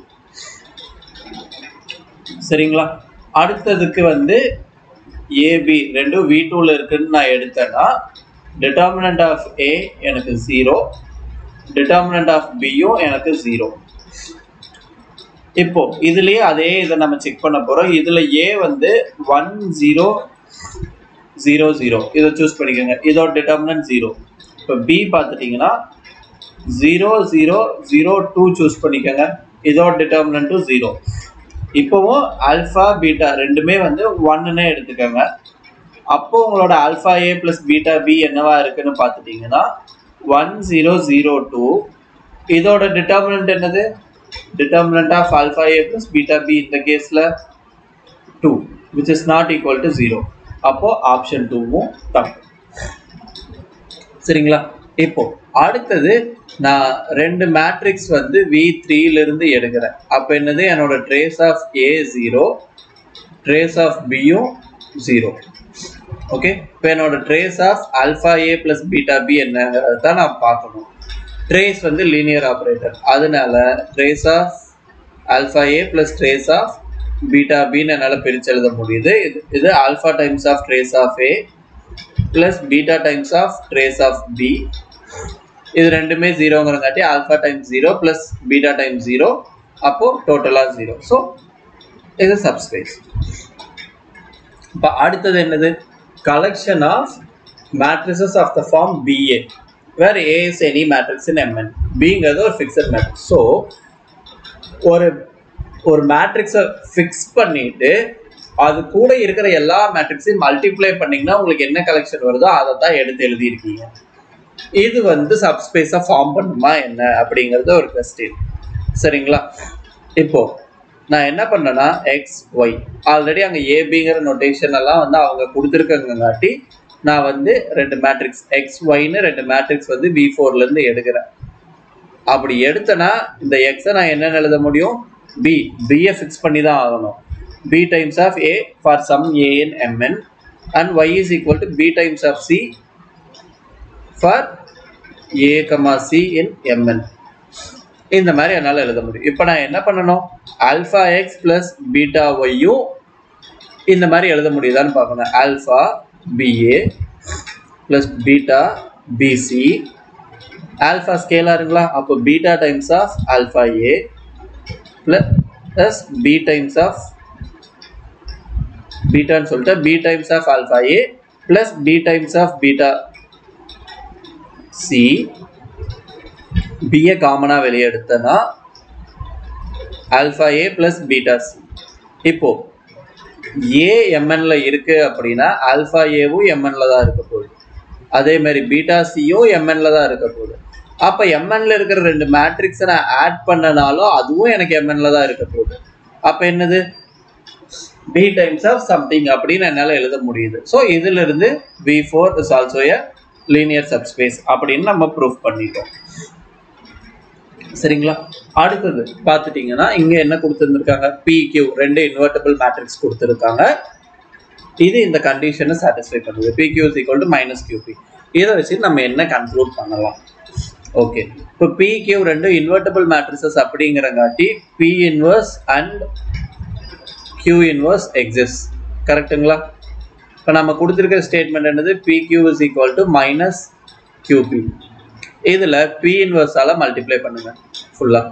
சரிங்களா? அடுத்ததுக்கு வந்து ஏபி ரெண்டும் வி டூல இருக்குன்னு நான் எடுத்தேன்னா டிட்டர்மினன்ட் ஆஃப் ஏ எனக்கு ஜீரோ, டிட்டர்மினன்ட் ஆஃப் பியும் எனக்கு ஜீரோ. இப்போ இதுலயே அதே இதை நம்ம செக் பண்ண போறோம். இதுல ஏ வந்து ஒன் ஜீரோ ஜீரோ ஜீரோ இதை சூஸ் பண்ணிக்கோங்க, இதோட டிட்டர்மினன்ட் ஜீரோ. இப்போ பி பார்த்துட்டீங்கன்னா zero zero zero two choose பண்ணிக்கோங்க, இதோட டிட்டர்மினன்ட்டும் ஜீரோ. இப்போவும் ஆல்ஃபா பீட்டா ரெண்டுமே வந்து ஒன்னுன்னே எடுத்துக்கோங்க. அப்போ உங்களோட alpha A plus beta B என்னவா இருக்குன்னு பார்த்துட்டீங்கன்னா ஒன் ஜீரோ ஜீரோ டூ. இதோட டிட்டர்மினன்ட் என்னது? Determinant of alpha A plus beta B இந்த கேஸில் two, which is not equal to zero. அப்போ ஆப்ஷன் டூவும் தப்பு. சரிங்களா? இப்போ அடுத்தது நான் ரெண்டு மேட்ரிக்ஸ் வந்து வி த்ரீல இருந்து எடுக்கிறேன். அப்போ என்னது என்னோட trace of A zero, trace of பியும் ஜீரோ. ஓகே, இப்போ என்னோட trace of alpha A plus beta B என்னங்கிறது தான் நான் பார்க்கணும். ட்ரேஸ் வந்து லீனியர் ஆப்ரேட்டர், அதனால trace of alpha A plus trace of beta பின்னு என்னால் பிரித்து எழுத முடியுது. இது இது alpha times of trace of A plus beta times of trace of B. இது ரெண்டுமே ஜீரோங்கிறங்காட்டி alpha times zero plus beta times zero, அப்போ டோட்டலாக ஜீரோ. ஸோ இது சப்ஸ்பேஸ். இப்போ அடுத்தது என்னது? Collection of matrices of the form B A where A is any matrix in M N. பிங்கிறது ஒரு ஃபிக்ஸட் மேட்ரிக்ஸ். ஸோ ஒரு ஒரு மேட்ரிக்ஸை ஃபிக்ஸ் பண்ணிட்டு அது கூட இருக்கிற எல்லா மேட்ரிக்ஸையும் மல்டிப்ளை பண்ணிங்கன்னா உங்களுக்கு என்ன கலெக்ஷன் வருதோ அதை தான் எடுத்து எழுதியிருக்கீங்க. இது வந்து சப்ஸ்பேஸை ஃபார்ம் பண்ணுமா என்ன அப்படிங்கிறது ஒரு கொஸ்டின். சரிங்களா? இப்போ நான் என்ன பண்ணேன்னா எக்ஸ் ஒய் ஆல்ரெடி அங்கே ஏபிங்கிற நோட்டேஷன் எல்லாம் வந்து அவங்க கொடுத்துருக்கங்காட்டி நான் வந்து ரெண்டு மேட்ரிக்ஸ் எக்ஸ் ஒய்னு ரெண்டு மேட்ரிக்ஸ் வந்து வி ஃபோர்லேருந்து எடுக்கிறேன். அப்படி எடுத்தேன்னா இந்த எக்ஸை நான் என்னென்னு எழுத முடியும்? பி, பியை ஃபிக்ஸ் பண்ணி தான் ஆகணும். b times of a for some a in mn and y is equal to b times of c for a comma c in mn. இந்த மாதிரி என்னால் எழுத முடியும். இப்போ நான் என்ன பண்ணணும்? ஆல்ஃபா எக்ஸ் பிளஸ் பீட்டா ஒய்யும் இந்த மாதிரி எழுத முடியுதான்னு பார்க்கணும். Alpha B A plus beta bc alpha scalarங்களா அப்போ beta times of alpha a plus b times of beta ன்னு சொல்லிட்டு b times of alpha a plus b times of beta c b ய காமனா வெளிய எடுத்தனா alpha a plus beta c இப்போ a mn ல இருக்கு அப்படினா alpha a வும் mn ல தான் இருக்க போகுது அதே மாதிரி beta c யும் mn ல தான் இருக்க போகுது அப்ப mn ல இருக்கிற ரெண்டு மேட்ரிக்ஸை நான் ஆட் பண்ணனாலும் அதுவும் எனக்கு mn ல தான் இருக்க போகுது அப்ப என்னது b times of something அப்படின்னு என்னால எழுத முடியுது சோ இதில இருந்து v four is also a linear subspace அப்படின்னு நம்ம ப்ரூஃப் பண்ணிட்டோம் சரிங்களா அடுத்து பாத்துட்டீங்கன்னா இங்க என்ன கொடுத்திருக்காங்க pq ரெண்டு இன்வெர்ட்டிபிள் மேட்ரிக்ஸ் கொடுத்திருக்காங்க இது இந்த கண்டிஷனை satisfy பண்ணுது pq is equal to minus qp இத வச்சு நம்ம என்ன கன்க்ளூட் பண்ணலாம் ஓகே இப்போ pq ரெண்டு இன்வெர்ட்டிபிள் மேட்ரிக்ஸஸ் அப்படிங்கறங்காட்டி p inverse and q inverse exists கரெக்ட்டுங்களா இப்போ நம்ம கொடுத்திருக்க ஸ்டேட்மென்ட் என்னது pq is equal to minus qp இதுல p inverse ஆல மல்டிப்ளை பண்ணுங்க ஃபுல்லா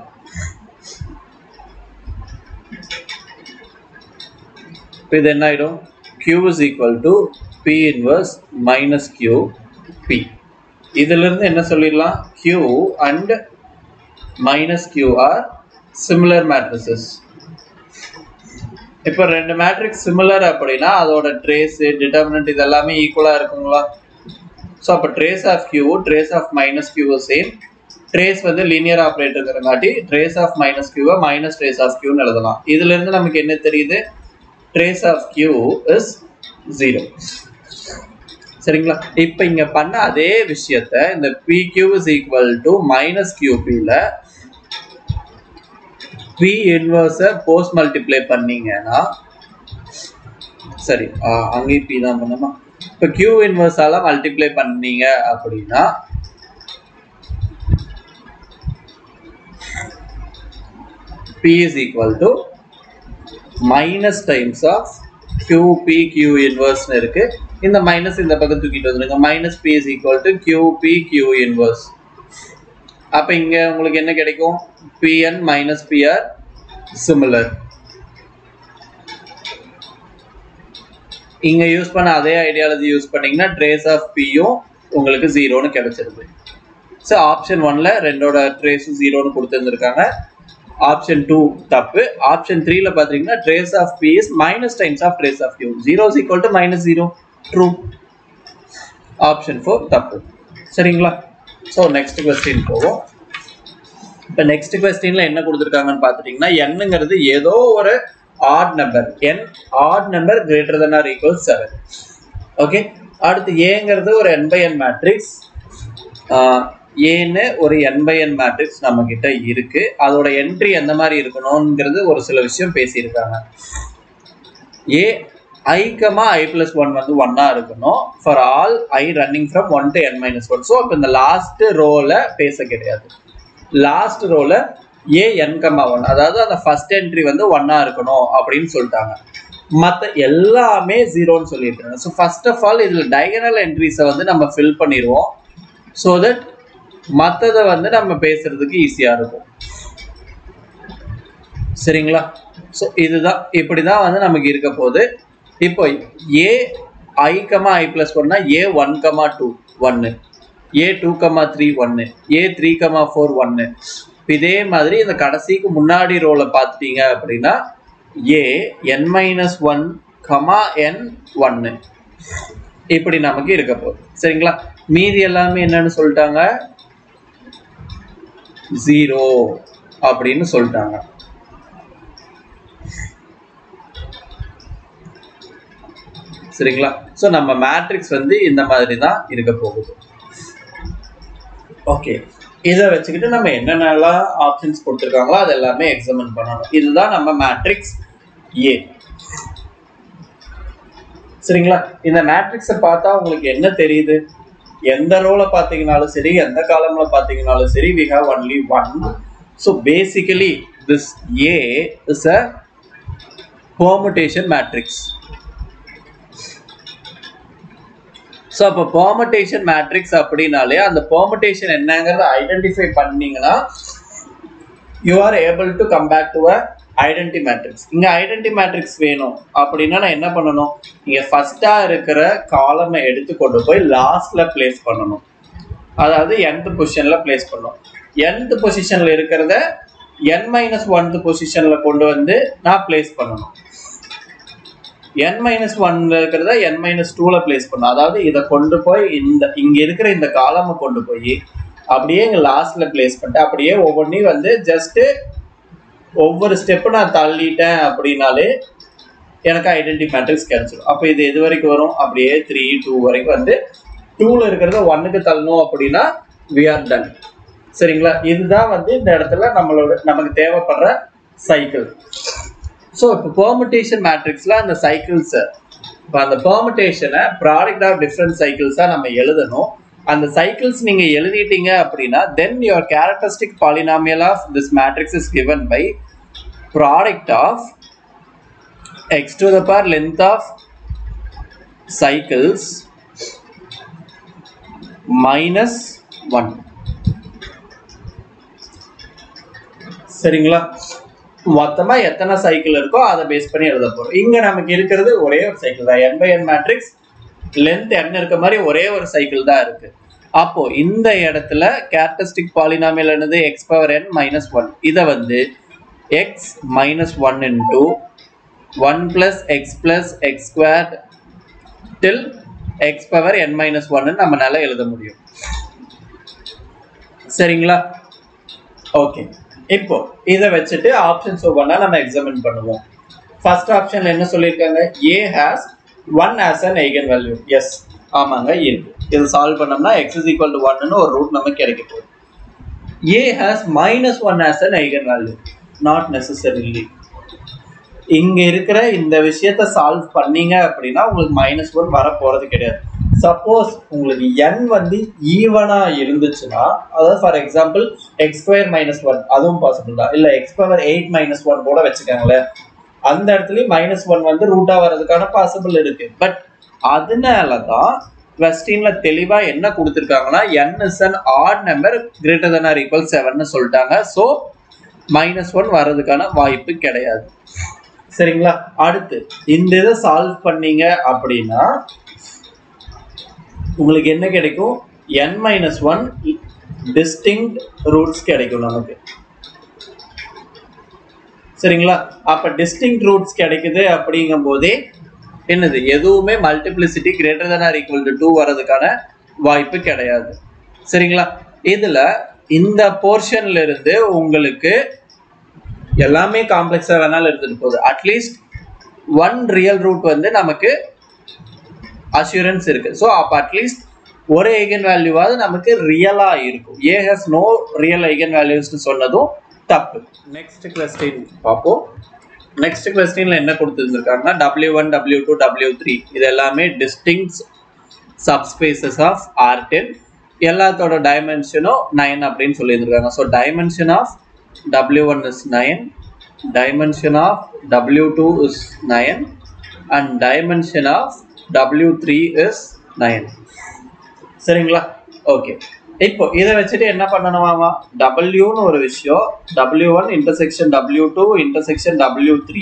இது என்ன ஆயிடும் q is equal to p inverse minus qp இதில இருந்து என்ன சொல்லிடலாம் q and minus q are similar matrices இப்போ ரெண்டு மேட்ரிக்ஸ் சிமிலர் அப்படினா அதோட ட்ரேஸ் டிட்டர்மினன்ட் இதெல்லாம் ஈக்குவலா இருக்குங்களா சோ அப்ப trace of q trace of minus q same trace வந்து லீனியர் ஆபரேட்டர்ங்கறங்காட்டி trace of minus q minus trace of q ன்னு எழுதலாம் இதில இருந்து நமக்கு என்ன தெரியுது trace of q is zero சரிங்களா இப்போ இங்க பண்ண அதே விஷயத்தை இந்த pq is equal to minus qp ல p inverse post multiply பண்ணீங்கனா சரி அங்க p தான் பண்ணனுமா இப்போ q inverse ஆல மல்டிப்ளை பண்ணீங்க அப்படினா p is equal to minus times of qp q inverse னு இருக்கு இந்த மைனஸ் இந்த பக்கம் தூக்கிட்டு வந்துருங்க minus p is equal to qp q inverse அப்ப இங்க உங்களுக்கு என்ன கிடைக்கும் pn minus p are similar இங்க யூஸ் பண்ண அதே ஐடியாலஜி யூஸ் பண்ணீங்கன்னா trace of p யும் உங்களுக்கு zero னு கிடைச்சிருது சோ ஆப்ஷன் one ல ரெண்டோட trace zero னு கொடுத்திருக்காங்க ஆப்ஷன் two தப்பு ஆப்ஷன் three ல பாத்தீங்கன்னா trace of p is minus times of trace of q zero is equal to minus zero true option four தப்பு சரிங்களா சோ நெக்ஸ்ட் क्वेश्चन போவோம் இப்போ நெக்ஸ்ட் क्वेश्चनல என்ன கொடுத்திருக்காங்கன்னு பாத்துட்டீங்கன்னா n ங்கிறது ஏதோ ஒரு odd number n odd number greater than or equal seven okay அடுத்து a ங்கிறது ஒரு n by n matrix a ன்னு ஒரு n by n மேட்ரிக்ஸ் நம்ம கிட்ட இருக்கு அதோட என்ட்ரி எந்த மாதிரி இருக்கணும்ங்கிறது ஒரு சில விஷயம் பேசி இருக்காங்க a I, i plus one வந்து one ஆ இருக்கணும் for all I running from one to n minus one so அப்ப இந்த லாஸ்ட் ரோல பேச கிடையாது லாஸ்ட் ரோல a n, one அதாவது அந்த ஃபர்ஸ்ட் என்ட்ரி வந்து one ஆ இருக்கணும் அப்படினு சொல்லிட்டாங்க மத்த எல்லாமே zero னு சொல்லிட்டாங்க சோ ஃபர்ஸ்ட் ஆஃப் ஆல் இதுல டயகனல் என்ட்ரிஸ வந்து நம்ம fill பண்ணிடுவோம் so that மத்தத வந்து நம்ம பேசுறதுக்கு ஈஸியா இருக்கும் சரிங்களா சோ இதுதான் இப்படி தான் வந்து நமக்கு இருக்க போகுது இப்போ a I, i plus one னா a one, two one a two, three one a three, four one இதே மாதிரி இந்த கடைசிக்கு முன்னாடி ரோல பாத்துட்டீங்க அப்படினா a n minus one, n one இப்படி நமக்கு இருக்க போகுது சரிங்களா மீதி எல்லாமே என்னன்னு சொல்லிட்டாங்க zero அப்படினு சொல்லிட்டாங்க சரிங்களா சோ நம்ம மேட்ரிக்ஸ் வந்து இந்த மாதிரி தான் இருக்க போகுது ஓகே இத வச்சுக்கிட்டு நம்ம என்னென்னலாம் ஆப்ஷன்ஸ் கொடுத்திருக்காங்களோ அது எல்லாமே எக்ஸாமின் பண்ணனும் இதுதான் நம்ம மேட்ரிக்ஸ் A சரிங்களா இந்த மேட்ரிக்ஸை பார்த்தா உங்களுக்கு என்ன தெரியுது எந்த ரோல பாத்தீங்கனாலும் சரி எந்த காலம்ல பாத்தீங்கனாலும் சரி we have only one so basically this A is a permutation matrix so அப்போ பெர்முடேஷன் மேட்ரிக்ஸ் அப்படின்னாலே அந்த பெர்முடேஷன் என்னங்கிறத ஐடென்டிஃபை பண்ணீங்கன்னா you are able to come back to a identity matrix. இங்கே ஐடென்டி மேட்ரிக்ஸ் வேணும் அப்படின்னா நான் என்ன பண்ணணும், இங்கே ஃபஸ்ட்டாக இருக்கிற காலமை எடுத்து கொண்டு போய் லாஸ்ட்டில் பிளேஸ் பண்ணணும். அதாவது nth பொசிஷனில் பிளேஸ் பண்ணணும். nth பொசிஷனில் இருக்கிறத n மைனஸ் ஒன்த் பொசிஷனில் கொண்டு வந்து நான் பிளேஸ் பண்ணணும். n மைனஸ் ஒன்ல இருக்கிறத n மைனஸ் டூல பிளேஸ் பண்ணணும். அதாவது இதை கொண்டு போய் இந்த இங்கே இருக்கிற இந்த காலமை கொண்டு போய் அப்படியே இங்கே லாஸ்ட்டில் பிளேஸ் பண்ணிட்டு அப்படியே ஒவ்வொன்றையும் வந்து ஜஸ்ட்டு ஒவ்வொரு ஸ்டெப்பு நான் தள்ளிட்டேன் அப்படின்னாலே எனக்கு ஐடென்டி மேட்ரிக்ஸ் கிடைச்சிடும். அப்போ இது எது வரைக்கும் வரும், அப்படியே த்ரீ டூ வரைக்கும் வந்து டூவில் இருக்கிறத ஒன்னுக்கு தள்ளணும் அப்படின்னா வி ஆர் டன். சரிங்களா, இதுதான் வந்து இந்த இடத்துல நம்மளோட நமக்கு தேவைப்படுற சைக்கிள். ஸோ இப்போ பெர்முடேஷன் மேட்ரிக்ஸில் அந்த சைக்கிள்ஸை இப்போ அந்த பெர்முடேஷனை ப்ராடக்ட் ஆஃப் டிஃப்ரெண்ட் சைக்கிள்ஸாக நம்ம எழுதணும். அந்த சைக்கிள்ஸ் நீங்கள் எழுதிட்டீங்க அப்படின்னா then your characteristic polynomial of this matrix is given by product of X to the power length of cycles minus one. சரிங்களா, மொத்தமாக எத்தனை சைக்கிள் இருக்கோ அதை பேஸ் பண்ணி எழுத போகிறோம். இங்கே நமக்கு இருக்கிறது ஒரே ஒரு சைக்கிள் தான். N by n matrix length n இருக்க மாதிரி ஒரே ஒரு சைக்கிள் தான் இருக்கு. அப்போ இந்த இடத்துல கேரக்டரிஸ்டிக் பாலினாமியல் என்னது X power n minus one. இதை வந்து X minus one into one plus X plus X square till X power n minus ஒன்னு நம்மளால எழுத முடியும். சரிங்களா, ஓகே. இப்போ இதை வச்சுட்டு ஆப்ஷன்ஸ் ஒவ்வொன்றா நம்ம எக்ஸாமின் பண்ணுவோம். ஃபர்ஸ்ட் ஆப்ஷன்ல என்ன சொல்லியிருக்காங்க, A has one as an eigen value. Yes, ஆமாங்க இருக்கு. இது சால்வ் பண்ணோம்னா x is equal to one ஒரு ரூட் நமக்கு கிடைக்க போகுது. A has minus one as an eigen value. Not necessarily. இங்க இருக்கிற இந்த விஷயத்தை சால்வ் பண்ணீங்க அப்படின்னா உங்களுக்கு மைனஸ் ஒன் வர போறது கிடையாது. சப்போஸ் உங்களுக்கு n வந்து ஈவனா இருந்துச்சுன்னா, அதாவது for example x square minus one அதுவும் பாசிபிள் தான். இல்லை x power eight minus one கூட வச்சுக்காங்களேன், அந்த இடத்துலயும் மைனஸ் ஒன் வந்து ரூட்டா வர்றதுக்கான பாசிபிள் இருக்கு. பட் அதனாலதான் கொஸ்டின்ல தெளிவா என்ன கொடுத்துருக்காங்கன்னா n is an odd number greater than or equal seven சொல்லிட்டாங்க. ஸோ மைனஸ் ஒன் வர்றதுக்கான வாய்ப்பு கிடையாது. சரிங்களா, அடுத்து இந்த இதை சால்வ் பண்ணீங்க அப்படின்னா உங்களுக்கு என்ன கிடைக்கும், n minus one distinct roots கிடைக்கும் நமக்கு. சரிங்களா, அப்ப டிஸ்டிங்க்ட் ரூட்ஸ் கிடைக்குது அப்படிங்கும் போதே என்னது, எதுவுமே multiplicity greater than or equal to two வரதுக்கான வாய்ப்பு கிடையாது. சரிங்களா, இதுல இந்த போர்ஷன்ல இருந்து உங்களுக்கு எல்லாமே காம்ப்ளெக்ஸா வேணாலும் இருந்துட்டு போகுது. அட்லீஸ்ட் ஒன் ரியல் ரூட் வந்து நமக்கு அஷூரன்ஸ் இருக்கு. ஸோ அப்போ அட்லீஸ்ட் ஒரு ஐகன் வேல்யூவாவது நமக்கு ரியலா இருக்கும். A has no real eigen வேல்யூஸ்னு சொன்னதும் தப்பு. நெக்ஸ்ட் கொஸ்டின் பார்ப்போம். நெக்ஸ்ட் கொஸ்டின்ல என்ன கொடுத்துருந்துருக்காங்கன்னா W one W two W three இது எல்லாமே distinct subspaces of R ten. எல்லாத்தோட டைமென்ஷனும் நைன் அப்படின்னு சொல்லியிருந்திருக்காங்க. So dimension of W one is nine, dimension of W two is nine and dimension of W three is nine. சரிங்களா, ஓகே. இப்போ இதை வச்சுட்டு என்ன பண்ணணுமாமா, டபிள்யூன்னு ஒரு விஷயம், W one intersection W two intersection W three,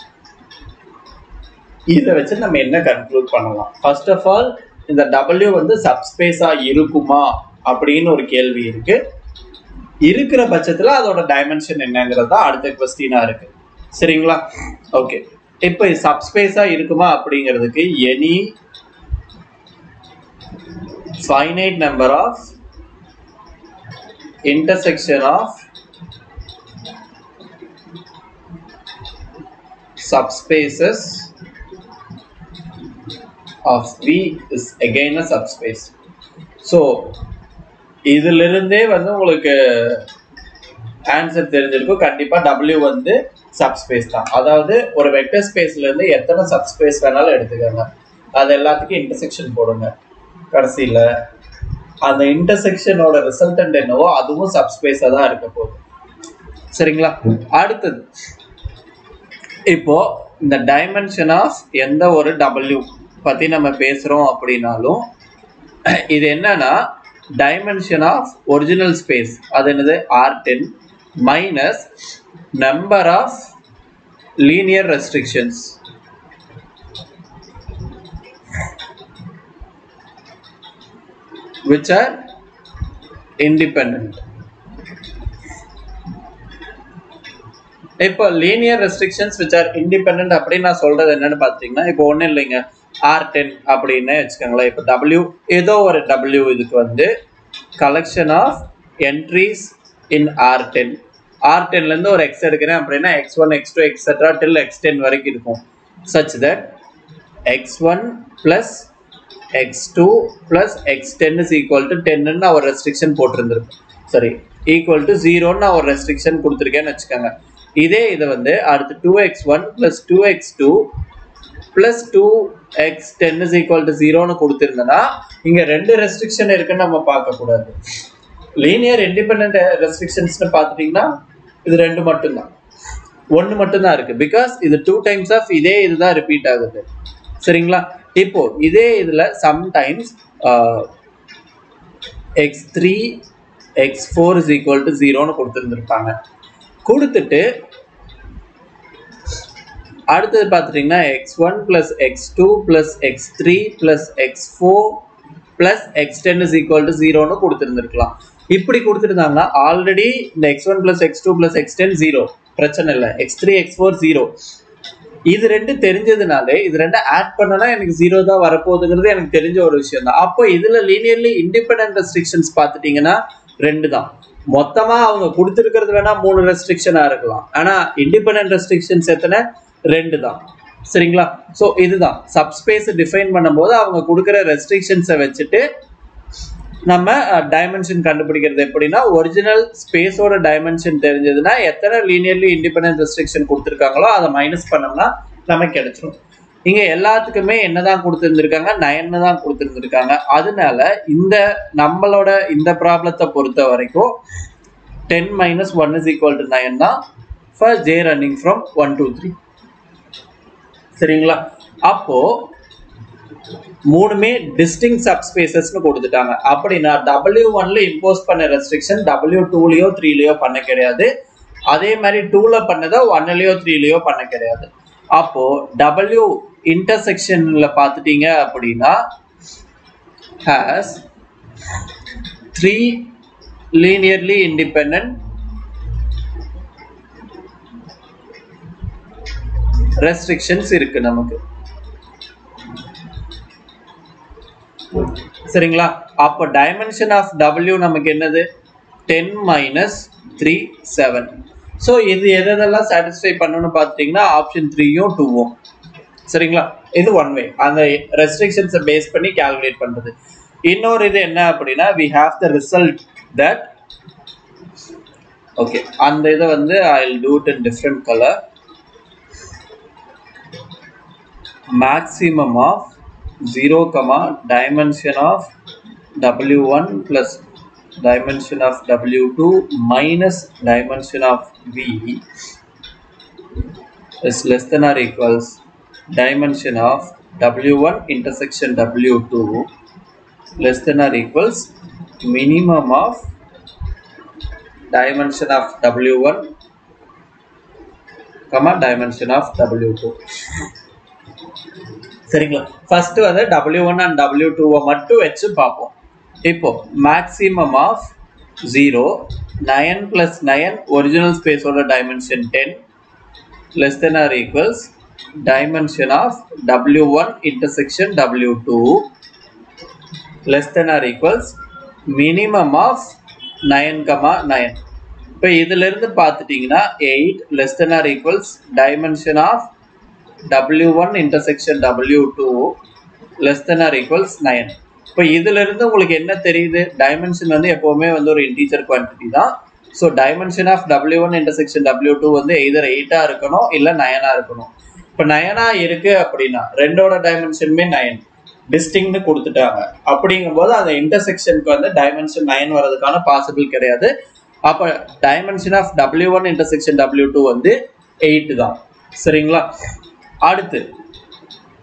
இதை வச்சு நம்ம என்ன கன்க்ளூட் பண்ணலாம். ஃபர்ஸ்ட் ஆஃப் ஆல் இந்த டபிள்யூ வந்து சப்ஸ்பேஸா இருக்குமா அப்படின்னு ஒரு கேள்வி இருக்கு. இருக்கிற பட்சத்துல அதோட டைமென்ஷன் என்னங்கிறது தான் அடுத்த கொஸ்டினா இருக்கு. சரிங்களா, ஓகே. இப்போ சப்ஸ்பேஸா இருக்குமா அப்படிங்கிறதுக்கு any finite number of intersection of subspaces of V is again a subspace. So இதிலிருந்தே வந்து உங்களுக்கு ஆன்சர் தெரிஞ்சிருக்கும். கண்டிப்பா W வந்து சப்ஸ்பேஸ் தான். அதாவது ஒரு வெக்டர் ஸ்பேஸ்ல இருந்து எத்தனை சப்ஸ்பேஸ் வேணாலும் எடுத்துக்கோங்க, அது எல்லாத்துக்கும் இன்டர்செக்ஷன் போடுங்க. கடைசியில அந்த இன்டர்செக்ஷனோட ரிசல்டன்ட் என்னவோ அதுவும் சப்ஸ்பேஸா தான் இருக்க போகுது. சரிங்களா, அடுத்தது இப்போ இந்த டைமென்ஷன் ஆஃப் எந்த ஒரு டபிள்யூ பத்தி நம்ம பேசுறோம் அப்படின்னாலும் இது என்னன்னா dimension of original space அது என்னது R ten minus number of linear restrictions which are independent. இப்போ linear restrictions which are independent அப்படி நான் சொல்றது என்னன்னு பாத்தீங்கன்னா இப்போ ஒண்ணு இல்லைங்க R ten அப்படின்னு வெச்சுக்கங்களா இப்போ W ஏதோ ஒரு W இதுக்கு வந்து collection of entries in R ten R ten ல இருந்து ஒரு x எடுக்கிறேன் அப்படினா x one x two etc till x ten வரைக்கும் இருக்கும் such that x one plus x two plus x ten is equal to ten ன்னு ஒரு ரெஸ்ட்ரிக்ஷன் போட்டுருந்திருக்கும் சரி equal to zero ன்னு ஒரு ரெஸ்ட்ரிக்ஷன் கொடுத்திருக்கேன்னு வெச்சுக்கங்க இதே இது வந்து அடுத்து two x one plus two x two plus two x ten is equal to zero ன்னு கொடுத்திருந்தனா இங்க ரெண்டு ரெஸ்ட்ரிக்ஷன் இருக்குன்னு நம்ம பார்க்க கூடாது linear independent restrictions னு பாத்துட்டீங்கன்னா இது ரெண்டு மட்டும் தான் ஒன்னு மட்டும் தான் இருக்கு because இது two times of இதே இதுதான் ரிப்பீட் ஆகுது சரிங்களா இப்போ இதே இதுல sometimes uh, x three x four is equal to zero ன்னு கொடுத்திருந்திருப்பாங்க கொடுத்துட்டு அடுத்து பாத்துட்டீங்கன்னா x one plus x two plus x three plus x four plus x ten is equal to zero ன்னு கொடுத்திருந்திருக்கலாம் இப்படி கொடுத்திருந்தாங்கன்னா ஆல்ரெடி இந்த x one plus x two plus x ten zero பிரச்சனை இல்ல x three x four zero இது ரெண்டு தெரிஞ்சதுனாலே இது ரெண்டு ஆட் பண்ணனா எனக்கு zero தான் வரப்போகுதுங்கிறது எனக்கு தெரிஞ்ச ஒரு விஷயம் தான் அப்போ இதுல linearly independent restrictions பாத்துட்டீங்கன்னா ரெண்டு தான் மொத்தமா அவங்க கொடுத்திருக்கிறது வேணா மூணு ரெஸ்ட்ரிக்ஷனா இருக்கலாம் ஆனா independent restrictions எத்தனை ரெண்டு தான் சரிங்களா சோ இதுதான் சப்ஸ்பேஸ் டிஃபைன் பண்ணும்போது அவங்க கொடுக்கிற ரெஸ்ட்ரிக்ஷன்ஸை வச்சுட்டு நம்ம டைமென்ஷன் கண்டுபிடிக்கிறது எப்படின்னா ஒரிஜினல் ஸ்பேஸோட டைமென்ஷன் தெரிஞ்சதுன்னா எத்தனை லீனியர்லி இண்டிபெண்டன்ட் ரெஸ்ட்ரிக்ஷன் கொடுத்துருக்காங்களோ அதை மைனஸ் பண்ணோம்னா நமக்கு கிடைச்சிடும் இங்க எல்லாத்துக்குமே என்னதான் கொடுத்துருந்துருக்காங்க நயன்னு தான் கொடுத்துருந்துருக்காங்க அதனால இந்த நம்மளோட இந்த ப்ராப்ளத்தை பொறுத்த வரைக்கும் ten minus one is equal to nine தான் for j running from one to three சரிங்களா அப்போ மூணுமே டிஸ்டிங்க்ட் சப்ஸ்பேசஸ் னு கொடுத்துட்டாங்க அப்படினா W one ல இம்போஸ் பண்ண ரெஸ்ட்ரிக்ஷன் W two லயோ three லயோ பண்ண கிடையாது அதே மாதிரி two ல பண்ணத one லயோ three லயோ பண்ண கிடையாது அப்போ W இன்டர்செக்ஷன்ல பாத்துட்டீங்க அப்படினா has three linearly independent restrictions இருக்கு நமக்கு சரிங்களா அப்ப டைமென்ஷன் ஆஃப் W நமக்கு என்னது ten minus three seven so இது எதெல்லாம் satisfy பண்ணனும் பாத்தீங்கன்னா ஆப்ஷன் three யும் two யும் சரிங்களா இது one way அந்த ரெஸ்ட்ரிக்ஷன்ஸ் பேஸ் பண்ணி கால்குலேட் பண்றது இன்னொரு இது என்ன அப்படினா we have the result that okay அந்த இத வந்து I'll do it in different color maximum of zero comma dimension of W one plus dimension of W two minus dimension of V is less than or equals dimension of W one intersection W two less than or equals minimum of dimension of W one comma dimension of W two சரிங்களா ஃபர்ஸ்ட் வந்து W one and W two மட்டும் வெச்சு பாப்போம் இப்போ maximum of zero nine plus nine original space ஓட dimension ten less than or equals dimension of W one intersection W two less than or equals minimum of nine comma nine இப்போ இதில இருந்து பார்த்துட்டீங்கன்னா eight less than or equals dimension of W one intersection W two less than or equals nine இப்போ இதில இருந்து உங்களுக்கு என்ன தெரியுது டைமென்ஷன் வந்து எப்பவுமே வந்து ஒரு இன்டிஜர் குவாண்டிட்டி தான் so dimension of W one intersection W two வந்து either eight ஆ இருக்கணும் இல்ல nine ஆ இருக்கணும் இப்போ nine ஆ இருக்கு அப்படினா ரெண்டோட டைமென்ஷனுமே nine டிஸ்டிங்க்ட் கொடுத்துட்டாங்க அப்படிங்கும்போது அந்த இன்டர்செக்ஷனுக்கு வந்து டைமென்ஷன் nine வரதுக்கான பாசிபிள் கிடையாது அப்ப dimension of W one intersection W two வந்து eight தான் சரிங்களா அடுத்து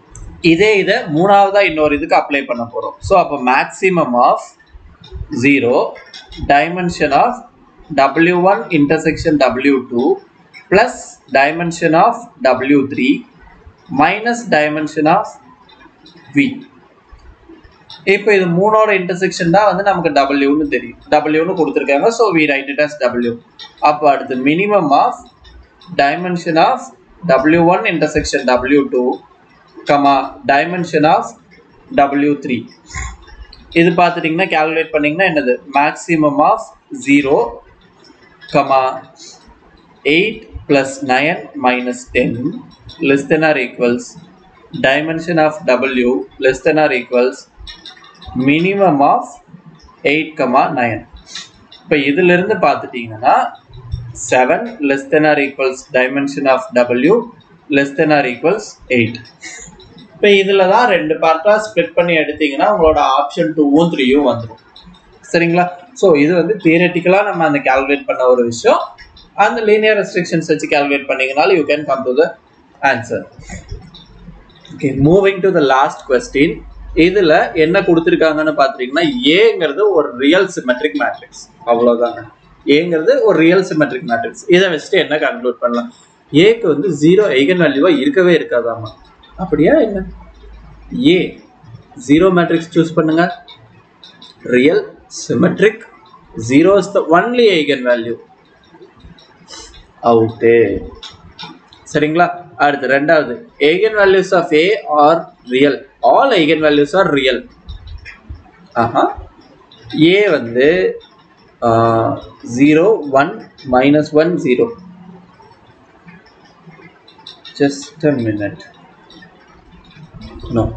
இதே இதை மூணாவதா இன்னொரு இதுக்கு அப்ளை பண்ண போகிறோம். ஸோ அப்போ maximum of zero dimension of W one intersection W two plus dimension of W three minus dimension of V. இப்போ இது மூணோட இன்டர்செக்ஷன் தான் வந்து நமக்கு டபிள்யூன்னு தெரியும், டபிள்யூன்னு கொடுத்துருக்காங்க. So we write it as W. அப்போ அடுத்து minimum of dimension of W one intersection W two comma dimension of W three. இது பார்த்துட்டிங்கன்னா கேல்குலேட் பண்ணிங்கன்னா என்னது maximum of zero comma eight plus nine minus ten less than or equals dimension of W less than or equals minimum of eight comma nine. இப்போ இதிலிருந்து பார்த்துட்டீங்கன்னா seven less than or equals dimension of W less than or equals eight. இப்போ இதில் தான் ரெண்டு பார்ட்டாக ஸ்ப்ளிட் பண்ணி எடுத்தீங்கன்னா உங்களோட ஆப்ஷன் டூவும் த்ரீயும் வந்துடும். சரிங்களா? ஸோ இது வந்து தியரட்டிக்கலாக நம்ம அந்த கேல்குலேட் பண்ண ஒரு விஷயம். அந்த லீனியர் ரெஸ்ட்ரிக்ஷன்ஸ் வச்சு கேல்குலேட் பண்ணிங்கனாலும் you can come to the answer. Okay, moving to the last question. இதில் என்ன கொடுத்துருக்காங்கன்னு பார்த்துட்டிங்கன்னா ஏங்கிறது ஒரு ரியல் சிமெட்ரிக் மேட்ரிக்ஸ். அவ்வளோதாங்க. ஏங்கிறது ஒரு ரியல் சிமெட்ரிக் மேட்ரிக்ஸ். இதை வச்சுட்டு என்ன கன்க்ளூட் பண்ணலாம்? ஏக்கு வந்து ஜீரோ ஐகன் வேல்யூவாக இருக்கவே இருக்காதாமா. அப்படியா என்ன? ஏ ஜீரோ மேட்ரிக்ஸ் சூஸ் பண்ணுங்க. Real symmetric zero is the only eigen value. Out. சரிங்களா? அடுத்து ரெண்டாவது eigen values of A are real. all eigen values are real. ஆஹா A வந்து zero one minus one zero. just a minute. no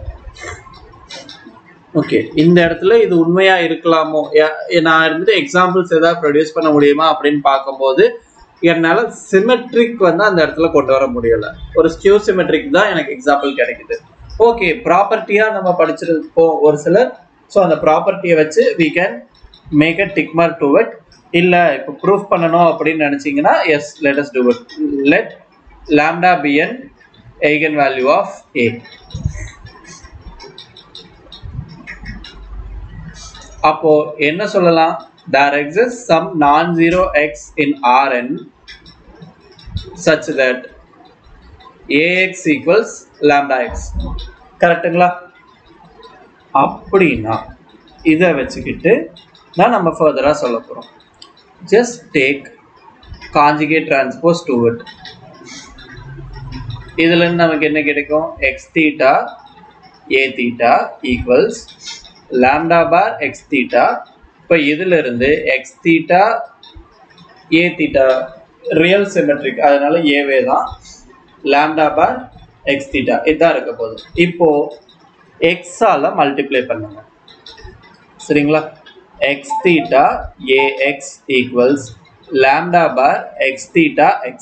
okay, இந்த இடத்துல இது உண்மையா இருக்கலாமோ, நான் இருந்துட்டு எக்ஸாம்பிள்ஸ் ஏதாவது ப்ரொடியூஸ் பண்ண முடியுமா அப்படின்னு பார்க்கும்போது என்னால் சிமெட்ரிக் வந்து அந்த இடத்துல கொண்டு வர முடியலை. ஒரு ஸ்கியூ சிமெட்ரிக் தான் எனக்கு எக்ஸாம்பிள் கிடைக்குது. ஓகே, ப்ராப்பர்ட்டியாக நம்ம படிச்சிருப்போம் ஒரு சிலர். ஸோ அந்த ப்ராப்பர்ட்டியை வச்சு we can make a tick mark to it. இல்லை இப்போ ப்ரூஃப் பண்ணணும் அப்படின்னு நினச்சிங்கன்னா yes let us do it. let lambda be an eigenvalue of A. அப்போ என்ன சொல்லலாம்? there exists some non-zero x in Rn such that Ax equals lambda x. கரெக்டுங்களா? அப்படின்னா இதை வச்சுக்கிட்டு தான் நம்ம ஃபர்தராக சொல்ல போகிறோம். just take conjugate transpose to it. இதுலேருந்து நமக்கு என்ன கிடைக்கும்? x theta a theta equals lambda bar x theta. இப்போ இதிலிருந்து x theta a theta real symmetric, அதனால ஏவே தான் lambda bar x theta இதான் இருக்க போகுது. இப்போ x ஆல மல்டிப்ளை பண்ணுங்க. சரிங்களா? x theta ax equals lambda bar x theta x.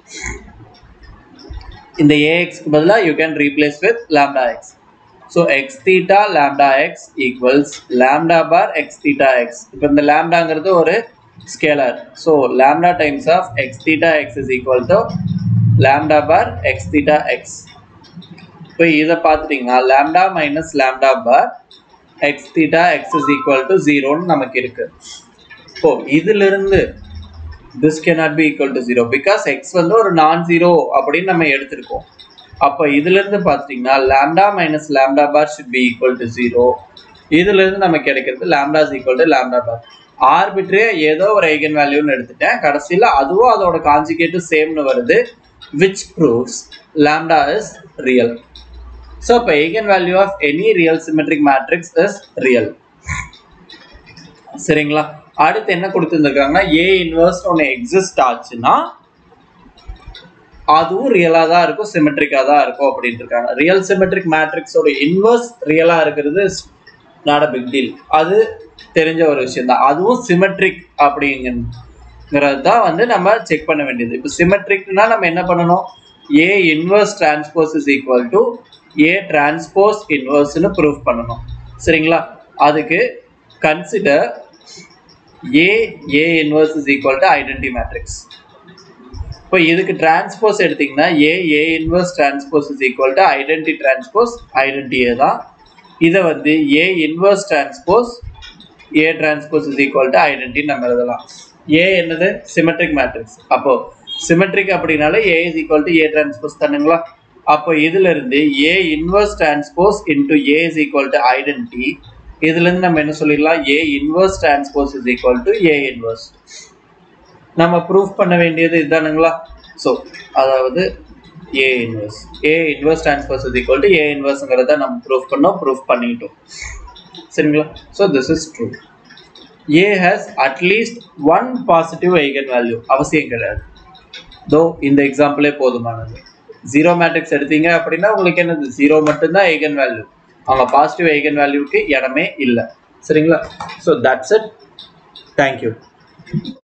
இந்த ax க்கு பதிலா you can replace with lambda x. So x theta lambda x equals lambda bar x theta x. இப்போ இந்த lambdaங்கிறது ஒரு scalar. So lambda times of x theta x is equal to lambda bar x theta x. இப்போ இதை பார்த்துட்டிங்கன்னா lambda minus lambda bar x theta x is equal to zero நமக்கு இருக்கு. இப்போ இதிலிருந்து this cannot be equal to zero because x வந்து ஒரு நான் ஜீரோ அப்படின்னு நம்ம எடுத்திருக்கோம். அப்போ இதிலிருந்து பார்த்துட்டிங்கன்னா lambda minus lambda bar should be equal to zero. இதிலிருந்து நமக்கு கிடைக்கிறது lambda is equal to lambda bar. ஆர்பிட்ரரியா ஏதோ ஒரு ஐகன் வேல்யூன்னு எடுத்துட்டேன், கடைசியில் அதுவும் அதோட கான்ஜுகேட்டும் சேம்னு வருது, which proves lambda is real. So இப்போ eigen value of any real symmetric matrix is real. சரிங்களா? அடுத்து என்ன கொடுத்துருந்துருக்காங்கன்னா ஏ இன்வர்ஸ் ஒன்று எக்ஸிஸ்ட் ஆச்சுன்னா அதுவும் ரியலாக தான் இருக்கும், சிமெட்ரிக்காக தான் இருக்கும் அப்படின்ட்டு இருக்காங்க. ரியல் சிமெட்ரிக் மேட்ரிக்ஸோட இன்வர்ஸ் ரியலாக இருக்கிறது நாட் அ பிக் டீல், அது தெரிஞ்ச ஒரு விஷயம் தான். அதுவும் சிமெட்ரிக் அப்படிங்கிறது தான் வந்து நம்ம செக் பண்ண வேண்டியது. இப்போ சிமெட்ரிக்னா நம்ம என்ன பண்ணணும்? A inverse transpose is equal to A transpose இன்வர்ஸ்னு ப்ரூஃப் பண்ணணும். சரிங்களா? அதுக்கு consider A A inverse is equal to identity matrix. இப்போ இப்போ இதுக்கு டிரான்ஸ்போஸ் எடுத்தீங்கன்னா A A inverse transpose is equal to identity transpose identity A தான். இதை வந்து A inverse transpose A transpose is equal to identity நம்ம எழுதலாம். A என்னது symmetric matrix. அப்போ symmetric அப்படினாலே A is equal to A transpose தானுங்களா? அப்போ இதுல இருந்து A inverse transpose into A is equal to identity. இதுல இருந்து நம்ம என்ன சொல்லிடலாம்? A inverse transpose is equal to A inverse. நம்ம ப்ரூஃப் பண்ண வேண்டியது இதுதானுங்களா? ஸோ அதாவது A inverse A inverse transpose is equal to A inverseங்கிறத நம்ம ப்ரூஃப் பண்ணோம், ப்ரூஃப் பண்ணிட்டோம். சரிங்களா? So this is true. A has at least one positive eigenvalue. அவசியம் கிடையாது. தோ இந்த எக்ஸாம்பிளே போதுமானது. ஜீரோ மேட்ரிக்ஸ் எடுத்தீங்க அப்படின்னா உங்களுக்கு என்னது ஜீரோ மட்டும்தான் ஐகன் வேல்யூ. அவங்க பாசிட்டிவ் ஐகன் வேல்யூக்கு இடமே இல்லை. சரிங்களா? So that's it. தேங்க்யூ.